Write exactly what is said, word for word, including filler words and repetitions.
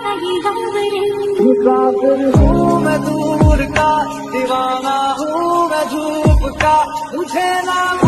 मुसाफिर हूँ मैं दूर का, दीवाना हूँ मैं धूप का, मुझे ना